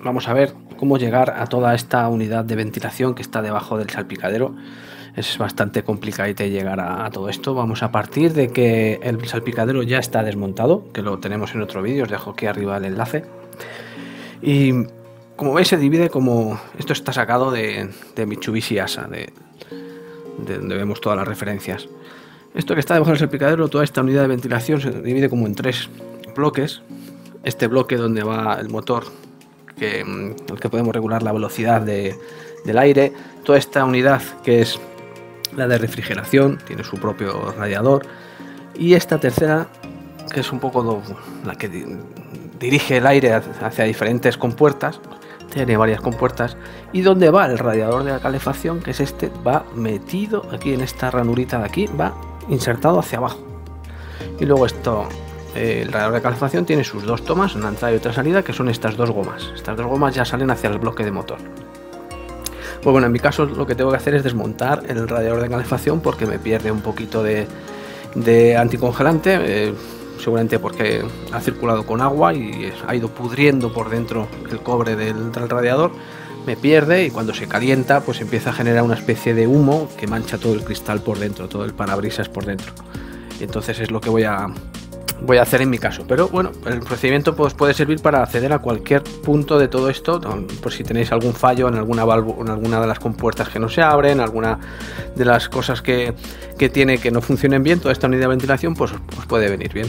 vamos a ver cómo llegar a toda esta unidad de ventilación que está debajo del salpicadero. Es bastante complicadito llegar a todo esto. Vamos a partir de que el salpicadero ya está desmontado, que lo tenemos en otro vídeo, os dejo aquí arriba el enlace. Y como veis se divide como... Esto está sacado de Mitsubishi ASA, de donde vemos todas las referencias. Esto que está debajo del salpicadero, toda esta unidad de ventilación se divide como en 3 bloques. Este bloque donde va el motor, el que podemos regular la velocidad del aire. Toda esta unidad que es la de refrigeración, tiene su propio radiador. Y esta tercera, que es un poco la que dirige el aire hacia diferentes compuertas. Tiene varias compuertas. Y donde va el radiador de la calefacción, que es este, va metido aquí en esta ranurita de aquí, va insertado hacia abajo. Y luego esto, el radiador de calefacción tiene sus 2 tomas, una entrada y otra salida, que son estas 2 gomas. Estas 2 gomas ya salen hacia el bloque de motor. Pues bueno, en mi caso lo que tengo que hacer es desmontar el radiador de calefacción porque me pierde un poquito de anticongelante, seguramente porque ha circulado con agua y ha ido pudriendo por dentro el cobre del radiador. Me pierde y cuando se calienta pues empieza a generar una especie de humo que mancha todo el cristal por dentro, todo el parabrisas por dentro. Entonces es lo que voy a hacer en mi caso, pero bueno, el procedimiento pues puede servir para acceder a cualquier punto de todo esto, por si tenéis algún fallo en alguna válvula, en alguna de las compuertas que no se abren, alguna de las cosas que tiene que no funcionen bien. Toda esta unidad de ventilación pues os puede venir bien.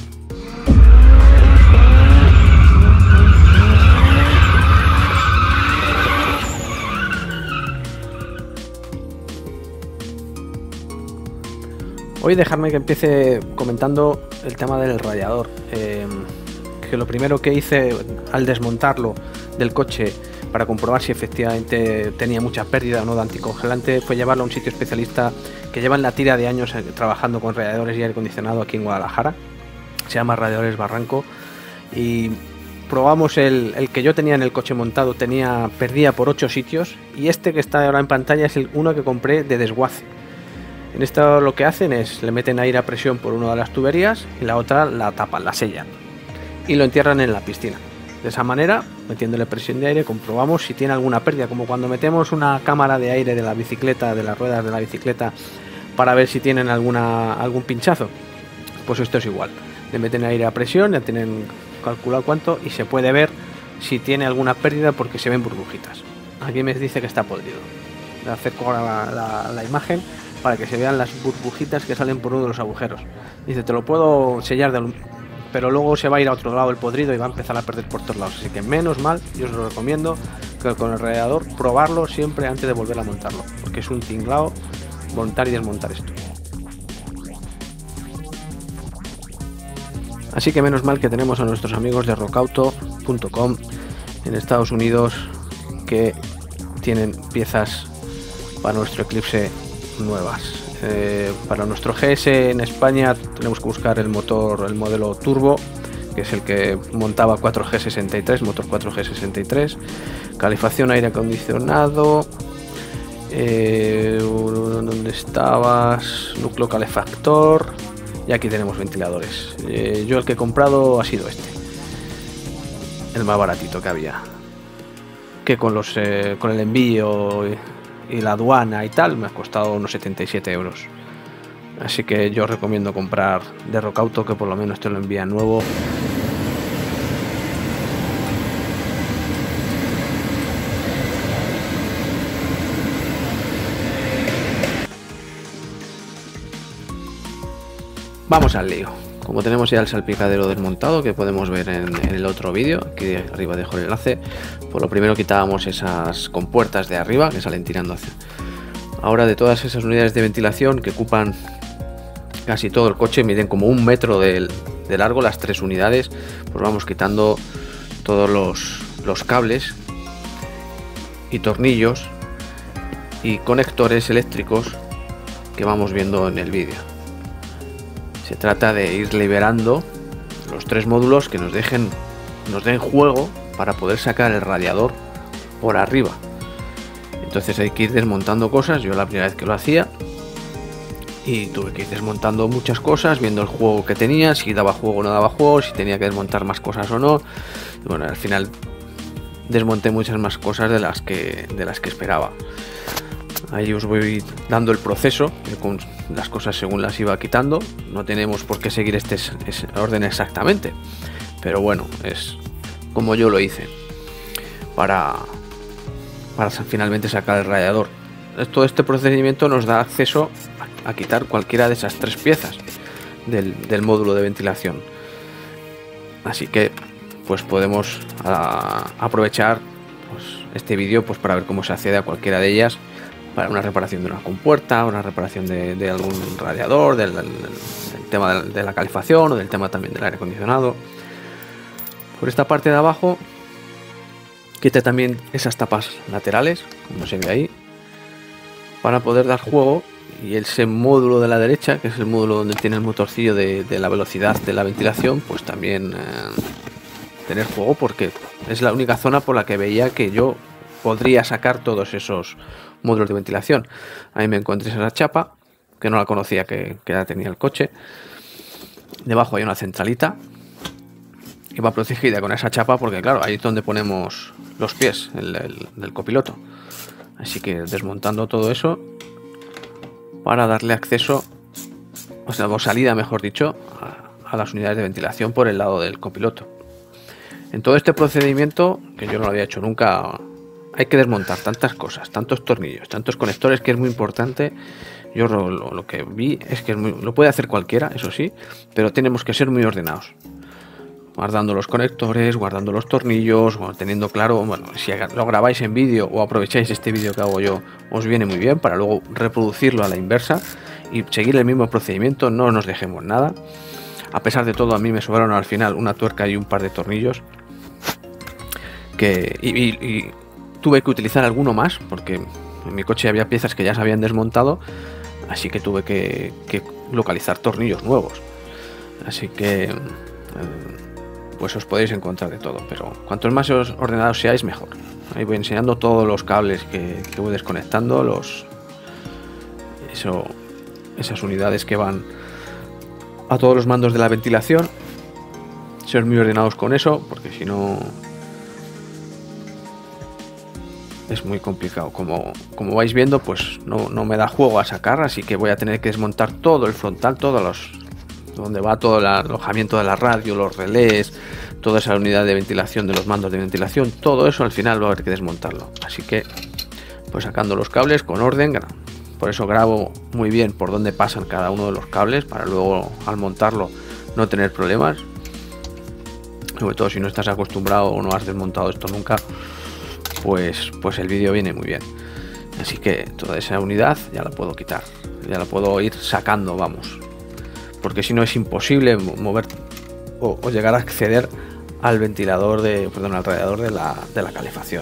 Hoy dejadme que empiece comentando el tema del radiador, que lo primero que hice al desmontarlo del coche para comprobar si efectivamente tenía mucha pérdida o no de anticongelante fue llevarlo a un sitio especialista que lleva en la tira de años trabajando con radiadores y aire acondicionado aquí en Guadalajara. Se llama Radiadores Barranco y probamos el que yo tenía en el coche montado, perdía por 8 sitios, y este que está ahora en pantalla es uno que compré de desguace. En esto lo que hacen es le meten aire a presión por una de las tuberías y la otra la tapan, la sellan y lo entierran en la piscina. De esa manera, metiéndole presión de aire, comprobamos si tiene alguna pérdida, como cuando metemos una cámara de aire de la bicicleta, de las ruedas de la bicicleta, para ver si tienen algún pinchazo. Pues esto es igual. Le meten aire a presión, ya tienen calculado cuánto y se puede ver si tiene alguna pérdida porque se ven burbujitas. Aquí me dice que está podrido. Le acerco ahora la imagen para que se vean las burbujitas que salen por uno de los agujeros. Dice, te lo puedo sellar, pero luego se va a ir a otro lado el podrido y va a empezar a perder por todos lados. Así que menos mal, yo os lo recomiendo, que con el radiador probarlo siempre antes de volver a montarlo, porque es un tinglao montar y desmontar esto. Así que menos mal que tenemos a nuestros amigos de rockauto.com en Estados Unidos, que tienen piezas para nuestro Eclipse nuevas. Para nuestro GS en España tenemos que buscar el modelo turbo, que es el que montaba 4G63, motor 4G63, calefacción, aire acondicionado, ¿dónde estabas? Núcleo calefactor, y aquí tenemos ventiladores. Yo el que he comprado ha sido este, el más baratito que había, que con el envío y la aduana y tal me ha costado unos 77 euros. Así que yo os recomiendo comprar de Rockauto, que por lo menos te lo envían nuevo. Vamos al lío. Como tenemos ya el salpicadero desmontado, que podemos ver en el otro vídeo, aquí arriba dejo el enlace, pues lo primero quitábamos esas compuertas de arriba que salen tirando hacia. Ahora, de todas esas unidades de ventilación que ocupan casi todo el coche, miden como 1 metro de largo las 3 unidades, pues vamos quitando todos los cables y tornillos y conectores eléctricos que vamos viendo en el vídeo. Se trata de ir liberando los 3 módulos que nos den juego para poder sacar el radiador por arriba. Entonces hay que ir desmontando cosas. Yo la primera vez que lo hacía y tuve que ir desmontando muchas cosas, viendo el juego que tenía, si daba juego o no daba juego, si tenía que desmontar más cosas o no. Y bueno, al final desmonté muchas más cosas de las que esperaba. Ahí os voy dando el proceso con las cosas según las iba quitando. No tenemos por qué seguir este orden exactamente, pero bueno, es como yo lo hice para finalmente sacar el radiador. Todo este procedimiento nos da acceso a quitar cualquiera de esas 3 piezas del módulo de ventilación, así que pues podemos aprovechar pues, este vídeo pues, para ver cómo se accede a cualquiera de ellas, para una reparación de una compuerta, una reparación de algún radiador, del tema de la calefacción o del tema también del aire acondicionado. Por esta parte de abajo quité también esas tapas laterales, como se ve ahí, para poder dar juego, y ese módulo de la derecha, que es el módulo donde tiene el motorcillo de la velocidad de la ventilación, pues también tener juego, porque es la única zona por la que veía que yo podría sacar todos esos módulos de ventilación. Ahí me encontré esa chapa, que no la conocía, que ya tenía el coche. Debajo hay una centralita y va protegida con esa chapa, porque claro, ahí es donde ponemos los pies del copiloto. Así que desmontando todo eso para darle acceso, o salida mejor dicho, a las unidades de ventilación por el lado del copiloto. En todo este procedimiento, que yo no lo había hecho nunca, hay que desmontar tantas cosas, tantos tornillos, tantos conectores, que es muy importante. Yo lo que vi es que lo puede hacer cualquiera, eso sí, pero tenemos que ser muy ordenados, guardando los conectores, guardando los tornillos, teniendo claro, bueno, si lo grabáis en vídeo o aprovecháis este vídeo que hago yo, os viene muy bien para luego reproducirlo a la inversa y seguir el mismo procedimiento. No nos dejemos nada. A pesar de todo, a mí me sobraron al final una tuerca y un par de tornillos y tuve que utilizar alguno más, porque en mi coche había piezas que ya se habían desmontado, así que tuve que localizar tornillos nuevos. Así que pues os podéis encontrar de todo, pero cuantos más ordenados seáis, mejor. Ahí voy enseñando todos los cables que voy desconectando, esas unidades que van a todos los mandos de la ventilación. Ser muy ordenados con eso, porque si no es muy complicado. Como vais viendo, pues no me da juego a sacar, así que voy a tener que desmontar todo el frontal, donde va todo el alojamiento de la radio, los relés, toda esa unidad de ventilación de los mandos de ventilación, todo eso al final va a haber que desmontarlo. Así que pues sacando los cables con orden. Por eso grabo muy bien por dónde pasan cada uno de los cables, para luego al montarlo no tener problemas. Sobre todo si no estás acostumbrado o no has desmontado esto nunca, pues el vídeo viene muy bien. Así que toda esa unidad ya la puedo quitar, ya la puedo ir sacando, vamos, porque si no es imposible mover o llegar a acceder al ventilador al radiador de la calefacción.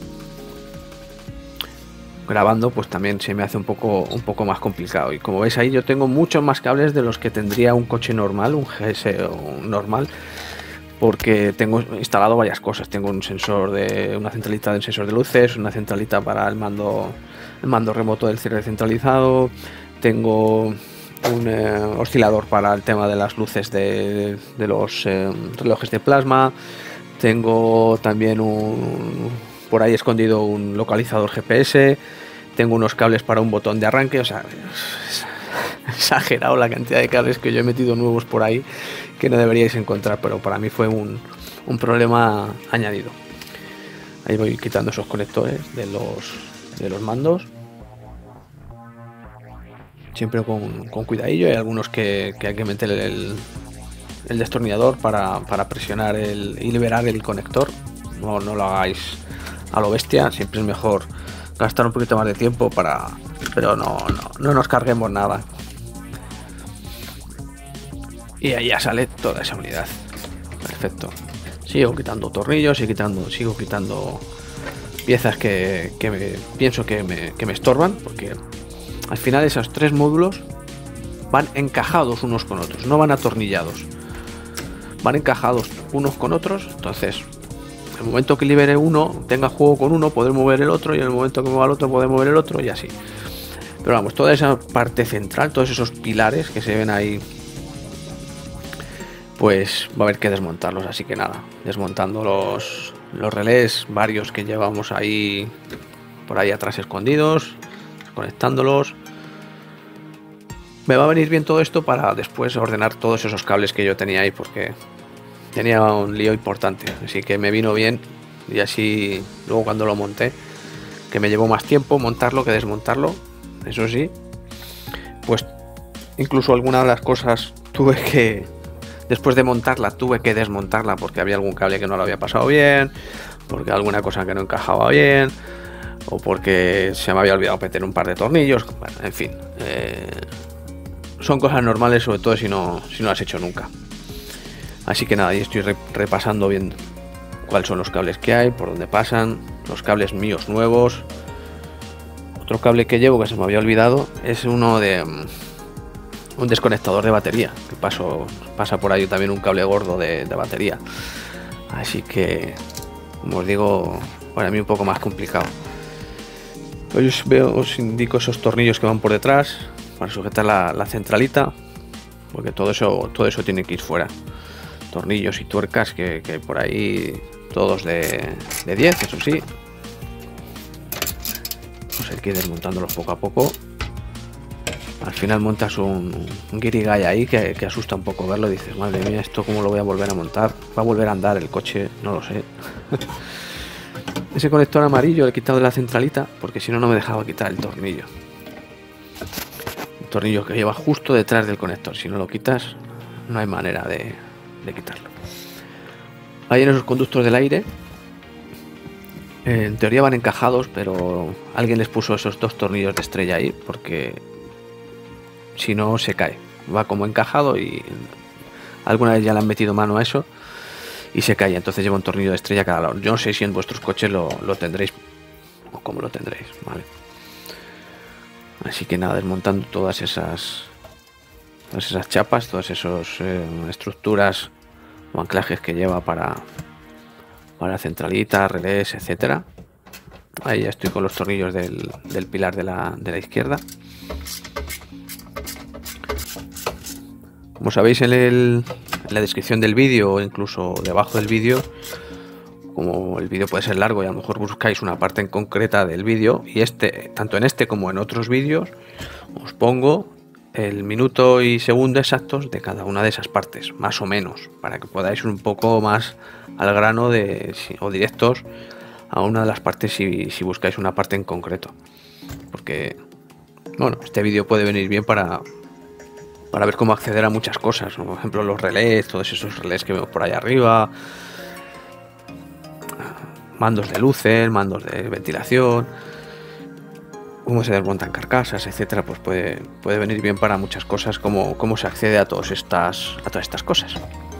Grabando pues también se me hace un poco más complicado, y como veis ahí yo tengo muchos más cables de los que tendría un coche normal, un GS normal, porque tengo instalado varias cosas. Tengo una centralita de sensor de luces, una centralita para el mando remoto del cierre centralizado, tengo un oscilador para el tema de las luces de los relojes de plasma, tengo también por ahí escondido un localizador GPS, tengo unos cables para un botón de arranque. O sea, es exagerado la cantidad de cables que yo he metido nuevos por ahí que no deberíais encontrar, pero para mí fue un problema añadido. Ahí voy quitando esos conectores de los mandos, siempre con cuidadillo. Hay algunos que hay que meter el destornillador para presionar y liberar el conector. No lo hagáis a lo bestia, siempre es mejor gastar un poquito más de tiempo pero no nos carguemos nada. Y ahí ya sale toda esa unidad. Perfecto. Sigo quitando tornillos, sigo quitando piezas que pienso que me estorban, porque al final esos 3 módulos van encajados unos con otros, no van atornillados, van encajados unos con otros. Entonces en el momento que libere uno, tenga juego con uno, poder mover el otro, y en el momento que mueva el otro, poder mover el otro, y así. Pero vamos, toda esa parte central, todos esos pilares que se ven ahí, pues va a haber que desmontarlos. Así que nada, desmontando los relés varios que llevamos ahí por ahí atrás escondidos, conectándolos. Me va a venir bien todo esto para después ordenar todos esos cables que yo tenía ahí, porque tenía un lío importante, así que me vino bien. Y así luego cuando lo monté, que me llevó más tiempo montarlo que desmontarlo, eso sí, pues incluso alguna de las cosas tuve que, después de montarla, tuve que desmontarla porque había algún cable que no lo había pasado bien, porque alguna cosa que no encajaba bien, o porque se me había olvidado meter un par de tornillos. Bueno, en fin, son cosas normales, sobre todo si no lo has hecho nunca. Así que nada, y estoy repasando bien cuáles son los cables que hay, por dónde pasan, los cables míos nuevos. Otro cable que llevo que se me había olvidado es uno de un desconectador de batería, que pasa por ahí también un cable gordo de batería. Así que, como os digo, para mí un poco más complicado. Os indico esos tornillos que van por detrás para sujetar la centralita, porque todo eso tiene que ir fuera. Tornillos y tuercas que hay por ahí, todos de 10, eso sí. Pues hay que ir desmontándolos poco a poco. Al final montas un guirigay ahí que asusta un poco verlo. Dices, madre mía, ¿esto cómo lo voy a volver a montar? ¿Va a volver a andar el coche? No lo sé. Ese conector amarillo lo he quitado de la centralita porque si no, no me dejaba quitar el tornillo. El tornillo que lleva justo detrás del conector. Si no lo quitas, no hay manera de quitarlo. Ahí en esos conductos del aire, en teoría van encajados, pero alguien les puso esos dos tornillos de estrella ahí porque si no se cae. Va como encajado y alguna vez ya le han metido mano a eso y se cae. Entonces lleva un tornillo de estrella a cada lado. Yo no sé si en vuestros coches lo tendréis o cómo lo tendréis, ¿vale? Así que nada, desmontando todas esas chapas, todas esas estructuras o anclajes que lleva para centralita, relés, etcétera. Ahí ya estoy con los tornillos del pilar de la izquierda. Como sabéis en la descripción del vídeo o incluso debajo del vídeo, como el vídeo puede ser largo y a lo mejor buscáis una parte en concreta del vídeo, y tanto en este como en otros vídeos, os pongo el minuto y segundo exactos de cada una de esas partes, más o menos, para que podáis ir un poco más al grano o directos a una de las partes si buscáis una parte en concreto. Porque, bueno, este vídeo puede venir bien para ver cómo acceder a muchas cosas, ¿no? Por ejemplo, los relés, todos esos relés que vemos por ahí arriba, mandos de luces, mandos de ventilación, cómo se desmontan carcasas, etcétera. Pues puede venir bien para muchas cosas, cómo se accede a todas estas cosas.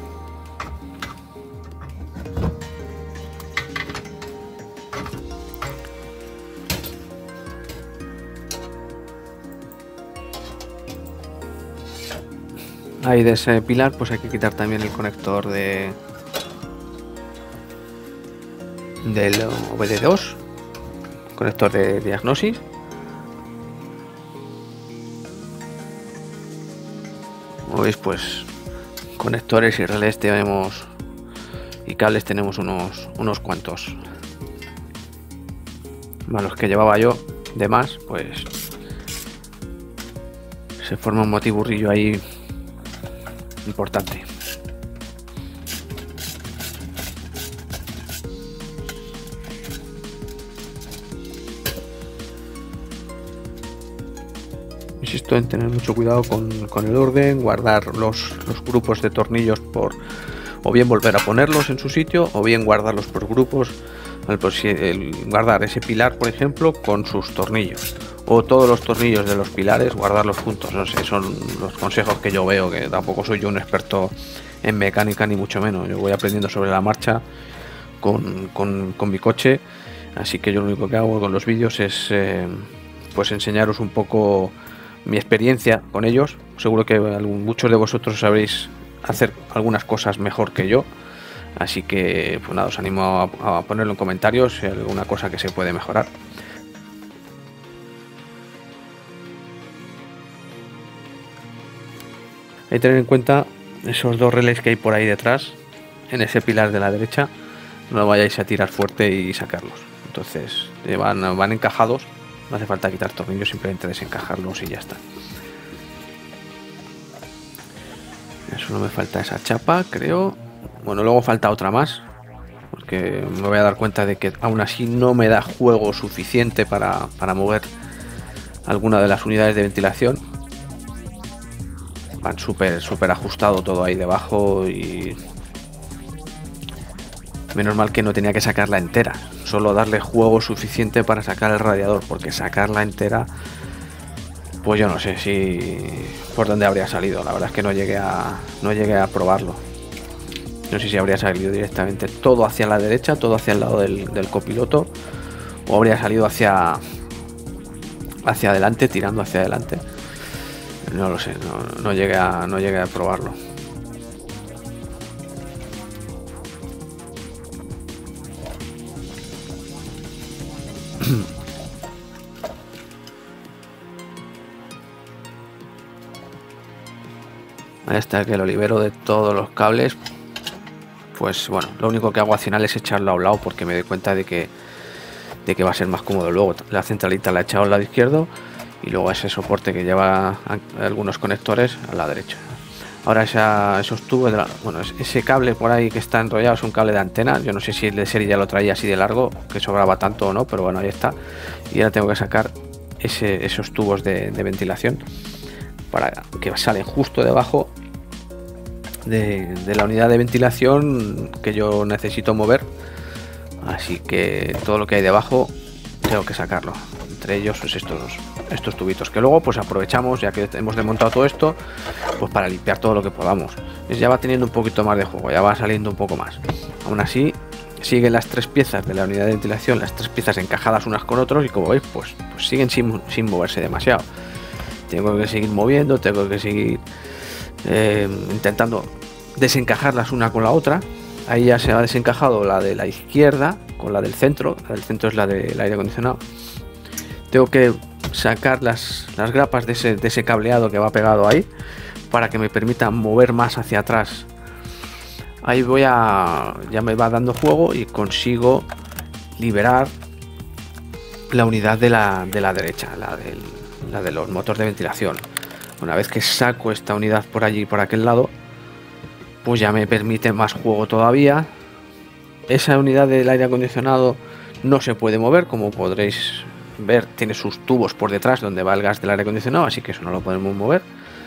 Ahí de ese pilar pues hay que quitar también el conector del OBD2, conector de diagnosis. Como veis, pues conectores y relés tenemos y cables tenemos unos cuantos. Más los que llevaba yo de más, pues se forma un motiburrillo ahí importante. Insisto en tener mucho cuidado con el orden, guardar los grupos de tornillos o bien volver a ponerlos en su sitio, o bien guardarlos por grupos, guardar ese pilar, por ejemplo, con sus tornillos, o todos los tornillos de los pilares, guardarlos juntos. No sé, son los consejos que yo veo, que tampoco soy yo un experto en mecánica ni mucho menos. Yo voy aprendiendo sobre la marcha con mi coche, así que yo lo único que hago con los vídeos es pues enseñaros un poco mi experiencia con ellos. Seguro que muchos de vosotros sabréis hacer algunas cosas mejor que yo, así que pues nada, os animo a ponerlo en comentarios si hay alguna cosa que se puede mejorar. Hay que tener en cuenta esos dos relés que hay por ahí detrás, en ese pilar de la derecha, no vayáis a tirar fuerte y sacarlos. Entonces van encajados, no hace falta quitar tornillos, simplemente desencajarlos y ya está. Solo me falta esa chapa, creo. Bueno, luego falta otra más, porque me voy a dar cuenta de que aún así no me da juego suficiente para mover alguna de las unidades de ventilación. Van súper ajustado todo ahí debajo y menos mal que no tenía que sacarla entera, solo darle juego suficiente para sacar el radiador, porque sacarla entera, pues yo no sé si por dónde habría salido. La verdad es que no llegué a probarlo. No sé si habría salido directamente todo hacia la derecha, todo hacia el lado del copiloto, o habría salido hacia adelante, tirando hacia adelante. No lo sé, no llegué a probarlo. Ahí está, que lo libero de todos los cables. Pues bueno, lo único que hago al final es echarlo a un lado, porque me doy cuenta de que va a ser más cómodo. Luego la centralita la he echado al lado izquierdo y luego ese soporte que lleva algunos conectores a la derecha. Ahora esos tubos, bueno, ese cable por ahí que está enrollado es un cable de antena. Yo no sé si el de serie ya lo traía así de largo, que sobraba tanto o no, pero bueno, ahí está. Y ahora tengo que sacar esos tubos de ventilación, para que salen justo debajo de la unidad de ventilación que yo necesito mover. Así que todo lo que hay debajo tengo que sacarlo, entre ellos pues estos tubitos, que luego pues aprovechamos, ya que hemos desmontado todo esto, pues para limpiar todo lo que podamos. Ya va teniendo un poquito más de juego, ya va saliendo un poco más. Aún así siguen las tres piezas de la unidad de ventilación, las tres piezas encajadas unas con otros, y como veis pues siguen sin moverse demasiado. Tengo que seguir moviendo, tengo que seguir intentando desencajarlas una con la otra. Ahí ya se ha desencajado la de la izquierda con la del centro. La del centro es la del aire acondicionado. Tengo que sacar las grapas de ese cableado que va pegado ahí, para que me permita mover más hacia atrás. Ahí ya me va dando juego y consigo liberar la unidad de la derecha, la de los motores de ventilación. Una vez que saco esta unidad por allí y por aquel lado, pues ya me permite más juego todavía. Esa unidad del aire acondicionado no se puede mover, como podréis ver, tiene sus tubos por detrás donde va el gas del aire acondicionado, así que eso no lo podemos mover,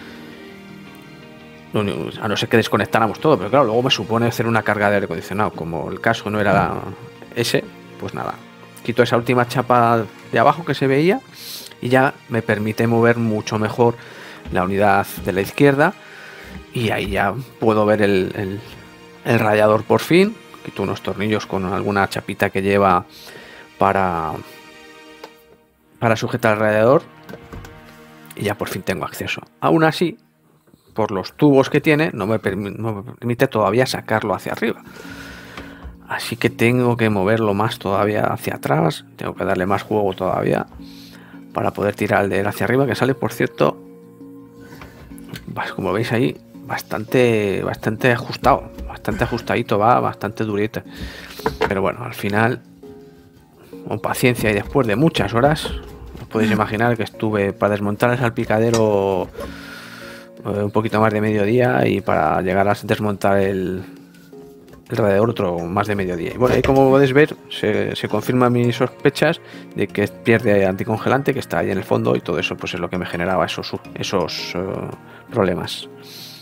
a no ser que desconectáramos todo. Pero claro, luego me supone hacer una carga de aire acondicionado. Como el caso no era ese, pues nada, quito esa última chapa de abajo que se veía y ya me permite mover mucho mejor la unidad de la izquierda. Y ahí ya puedo ver el radiador por fin. Quito unos tornillos con alguna chapita que lleva para sujetar el radiador y ya por fin tengo acceso. Aún así, por los tubos que tiene, no me permite todavía sacarlo hacia arriba. Así que tengo que moverlo más todavía hacia atrás. Tengo que darle más juego todavía para poder tirar el de él hacia arriba, que sale, por cierto, como veis ahí, bastante ajustado, bastante ajustadito, va bastante durito. Pero bueno, al final, con paciencia y después de muchas horas, os podéis imaginar que estuve para desmontar el salpicadero un poquito más de mediodía, y para llegar a desmontar el radiador otro más de mediodía. Y bueno, ahí como podéis ver, se confirman mis sospechas de que pierde anticongelante, que está ahí en el fondo, y todo eso pues es lo que me generaba esos problemas.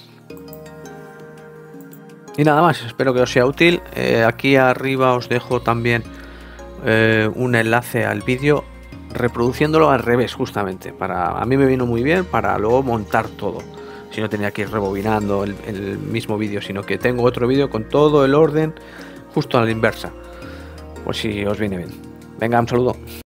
Y nada más, espero que os sea útil. Aquí arriba os dejo también un enlace al vídeo reproduciéndolo al revés, justamente. A mí me vino muy bien para luego montar todo, si no tenía que ir rebobinando el mismo vídeo, sino que tengo otro vídeo con todo el orden justo a la inversa, pues si os viene bien. Venga, un saludo.